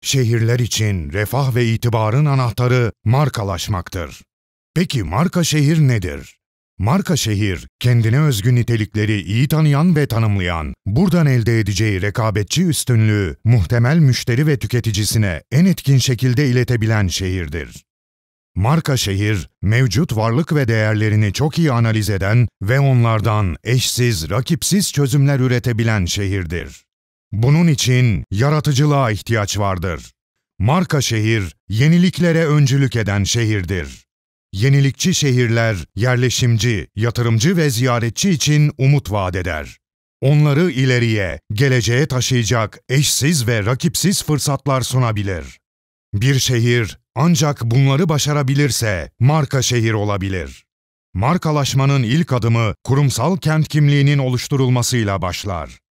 Şehirler için refah ve itibarın anahtarı markalaşmaktır. Peki marka şehir nedir? Marka şehir, kendine özgü nitelikleri iyi tanıyan ve tanımlayan, buradan elde edeceği rekabetçi üstünlüğü muhtemel müşteri ve tüketicisine en etkin şekilde iletebilen şehirdir. Marka şehir, mevcut varlık ve değerlerini çok iyi analiz eden ve onlardan eşsiz, rakipsiz çözümler üretebilen şehirdir. Bunun için yaratıcılığa ihtiyaç vardır. Marka şehir, yeniliklere öncülük eden şehirdir. Yenilikçi şehirler, yerleşimci, yatırımcı ve ziyaretçi için umut vaat eder. Onları ileriye, geleceğe taşıyacak eşsiz ve rakipsiz fırsatlar sunabilir. Bir şehir ancak bunları başarabilirse marka şehir olabilir. Markalaşmanın ilk adımı kurumsal kent kimliğinin oluşturulmasıyla başlar.